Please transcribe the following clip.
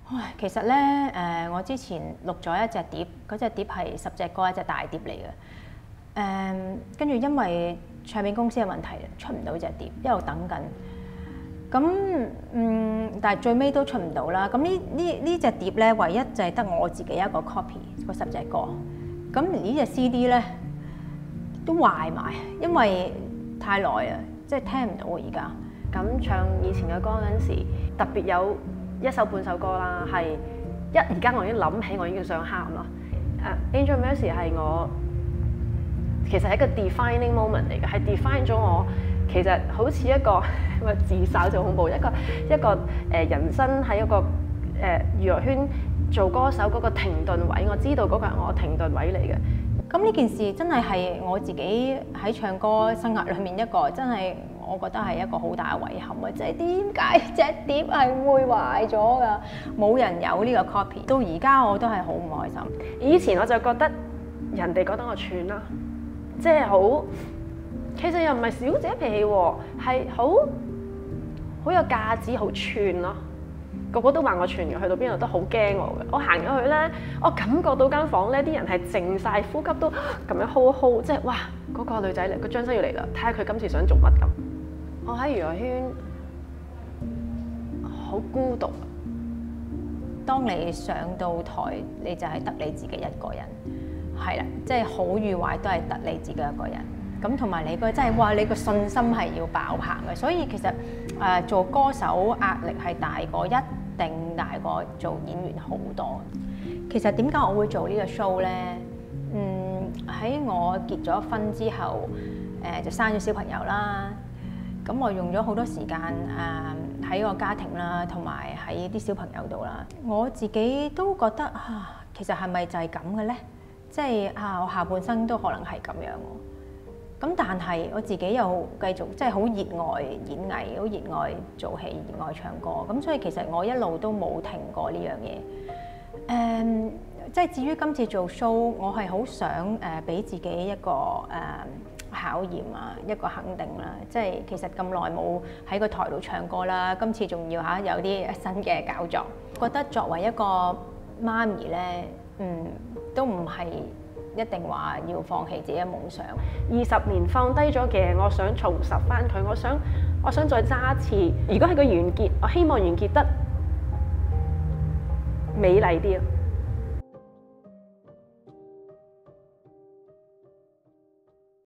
唉，其實咧我之前錄咗一隻碟，嗰隻碟係10隻歌一隻大碟嚟嘅。跟住因為唱片公司嘅問題，出唔到隻碟，一路等緊。咁但係最尾都出唔到啦。咁呢隻碟咧，唯一就係得我自己一個 copy 嗰10隻歌。咁連呢隻 CD 咧都壞埋，因為太耐啊，即係聽唔到而家。 咁唱以前嘅歌嗰陣時，特別有一首半首歌啦，係而家我已經諗起，我已經想喊啦。Angel Mercy 係我其實係一個 defining moment 嚟嘅，係 define 咗我。其實好似一個自殺就恐怖，一個人生喺一個娛樂圈做歌手嗰個停頓位，我知道嗰個係我停頓位嚟嘅。 咁呢件事真係我自己喺唱歌生涯裏面一個真係我覺得係一個好大嘅遺憾啊！即係點解隻碟係會壞咗㗎？冇人有呢個 copy， 到而家我都係好唔開心。 以前我就覺得人哋覺得我串啦，即係好。其實又唔係小姐脾氣喎，係好有架子，好串咯。個個都話我串嘅，去到邊度都好驚我嘅。我行咗去咧，我感覺到間房咧啲人係靜晒，呼吸都咁樣 hold， 即係哇嗰個女仔嚟，個張生要嚟啦，睇下佢今次想做乜咁。我喺娛樂圈好孤獨。 當你上到台，你就係得你自己一個人，係啦，即係好與壞都係得你自己一個人。咁同埋你個真係哇，你個信心係要爆棚嘅，所以其實做歌手壓力係大過，一定大過做演員好多。其實點解我會做呢個 show 呢？喺我結咗婚之後，就生咗小朋友啦。咁我用咗好多時間喺個家庭啦，同埋喺啲小朋友度啦。我自己都覺得其實係咪就係咁嘅呢？即係我下半生都可能係咁樣。咁但係我自己又繼續即係好熱愛演藝，好熱愛做戲，熱愛唱歌。咁所以其實我一路都冇停過呢樣嘢。即係至於今次做 show，我係好想俾自己一個考驗啊，一個肯定啦。即係其實咁耐冇喺個台度唱歌啦，今次仲要有啲新嘅搞作。覺得作為一個媽咪咧，都唔係一定話要放棄自己嘅夢想。 20年放低咗嘅，我想重拾翻佢。我想再揸一次。如果係個完結，我希望完結得美麗啲。